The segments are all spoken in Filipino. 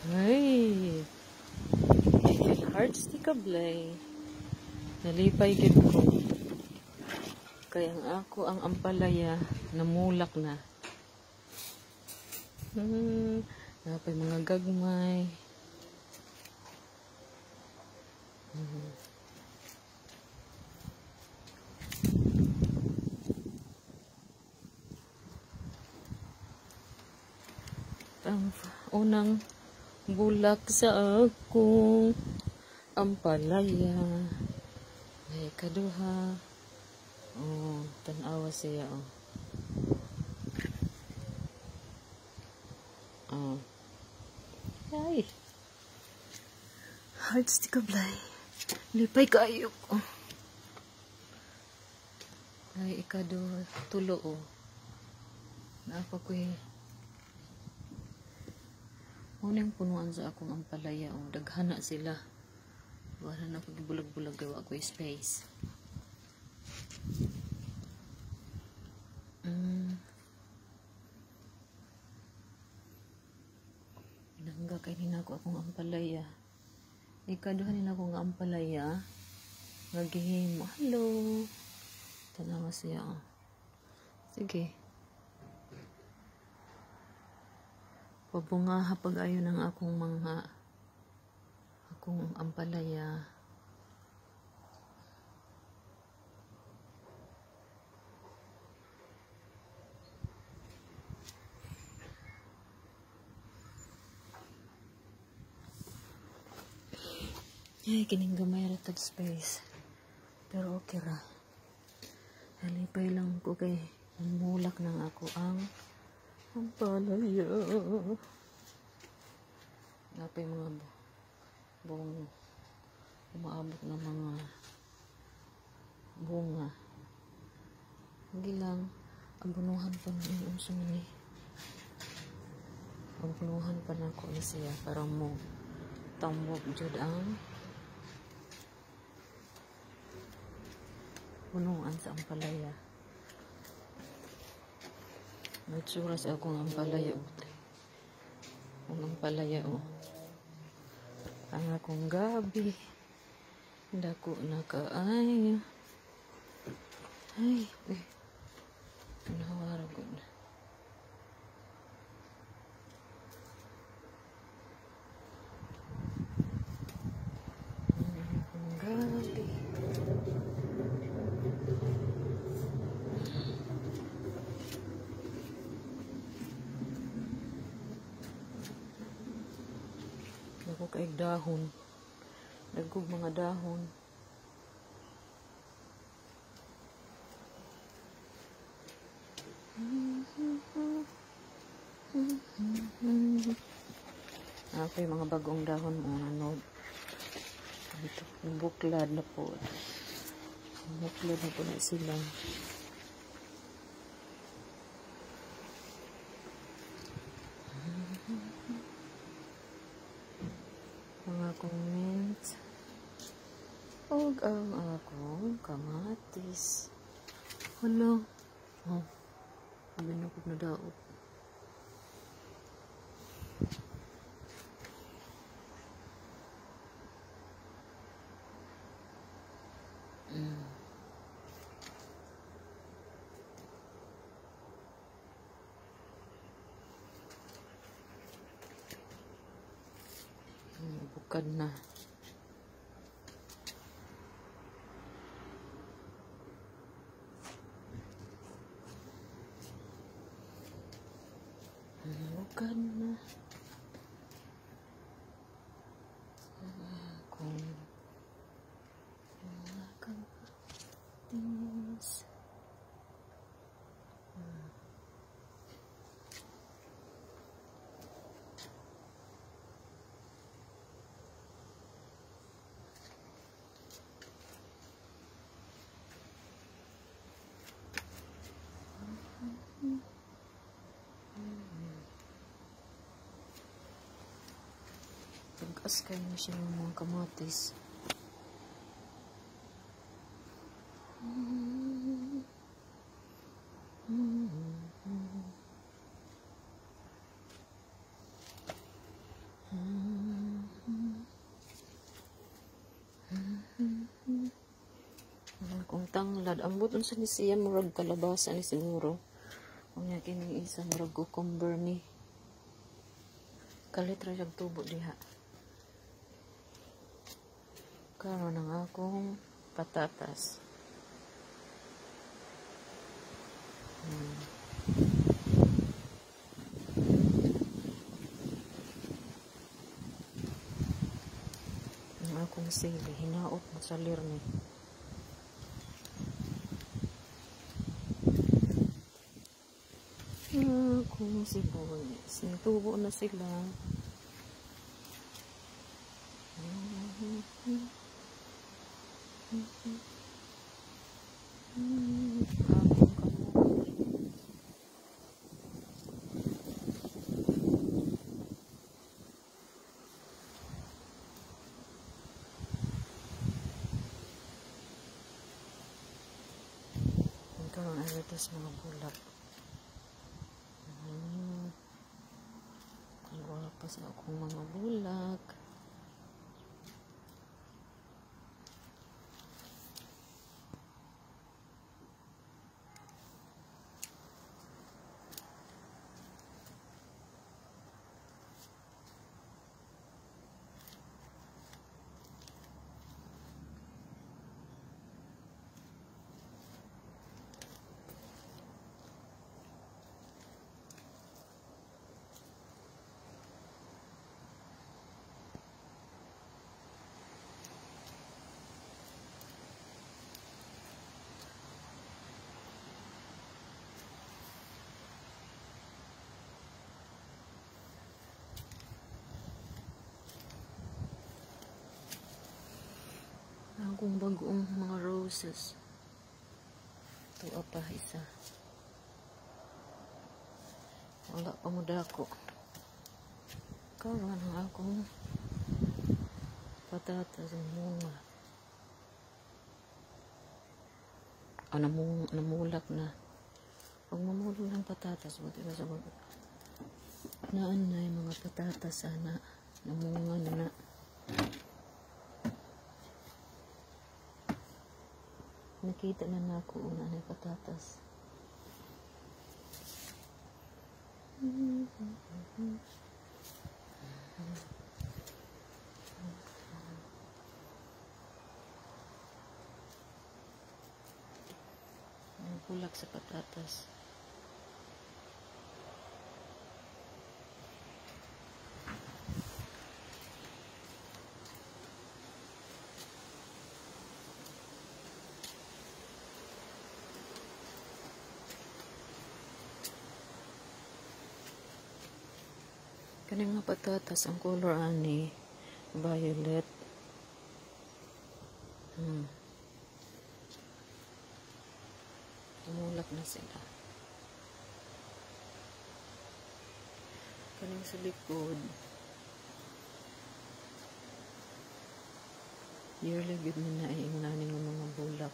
Ay, hearts di kablay. Nalipay gid ko. Kaya ako ang ampalaya namulak na. Napay mga gagmay. Ang unang bulak sa akong ampalaya. May kaduha. Oh, tanawa siya. Oh. Ay. Hearts di kablay. Lipay kayo ko. Ay, ikaduha. Tulo oh. Napa ko eh. Unang punuan sa akong ampalaya oh. Daghana sila. Wala na ako gibulag-bulag gawa ko space. Nangga kay nina ko akong ampalaya. Ikaduha nina akong ampalaya. Nagihim. Hello. Tanawa siya oh. Sige. Pabunga hapag ayo ng akong ampalaya. Ay, kining gamay ratag space. Pero okay ra. Halipay lang ko kay mulak ng ako ang ampalaya. Napay mga buong umaabot ng mga bunga. Hindi lang abunuhan pa ng unso ni. Abunuhan pa na ko ni siya para mo tambok jud ang punuan sa ampalaya. May tsura sa akong ampalaya. Ang ampalaya o. Ang akong gabi. Dako na kaayo. Ay, uy. Nawara ko na. Ang akong gabi. Ako kay dahon. Nagkog mga dahon. Ako yung mga bagong dahon mo nanod. Ito, buklad na po. Buklad na po na sila. Mga akong mint. O ang akong kamatis. Hala. Oh. Binukod na daot. Bukad na. Bukad na. Kung mga kamatis. Pagkas kayo na siya ng mga kamatis. salad. Ang buton sa ni siya murag kalabasa ni siguro. Unya kini isa murag cucumber ni. Kalitra siyang tubo diha. Karon ang akong patatas. Ang akong sili, hinaot mo sa lirni. Akong sibuyas. Natubo na sila. Karon ay ito mga bulak. Wala pa sa akong mga bulak. Akong bagong mga roses. Ito pa isa. Wala pa mo dako. Karon ang akong patatas muna. Namulak na. Pag mamulak ng patatas, buti ba sa naan na yung mga patatas sana namunga na. Nakita na nako una na patatas. Bulak sa patatas. Kani nga patatas ang color ani violet. Tumulak na sila. Kani sa likod. Yearly good na ay ingnanin ng mga bulak.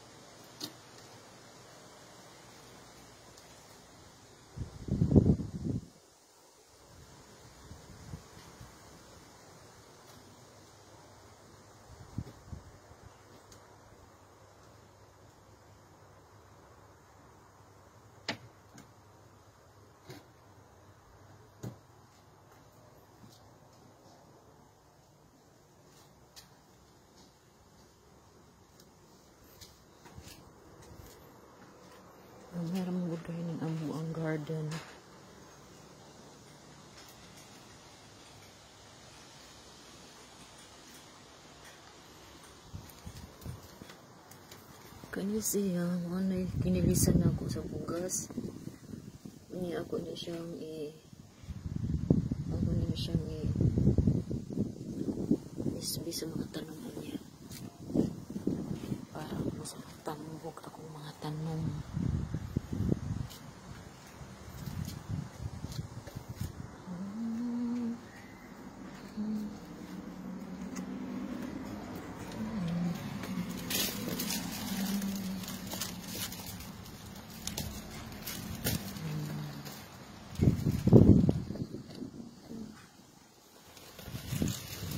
Meron mo budoy ng amo ang garden. Kani siya, ano kinilisan ako sa bugas. Ini ako na siyang isbis sa mga tanong niya. Para mas tambok akong mga tanong.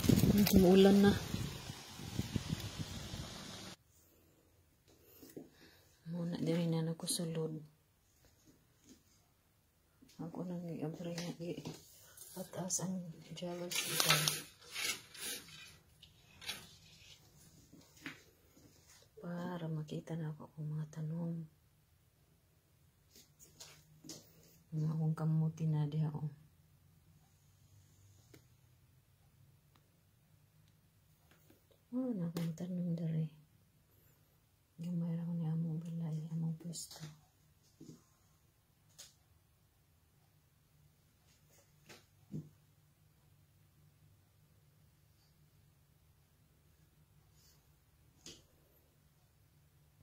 Umuulan na. lang i-abri nga pataas ang jealousy ko. Para makita na ako kung mga tanong. Mga akong kamuti na diha o. Oh, nakang tanong dari. Yung mayroon niya among balay, among pwesto.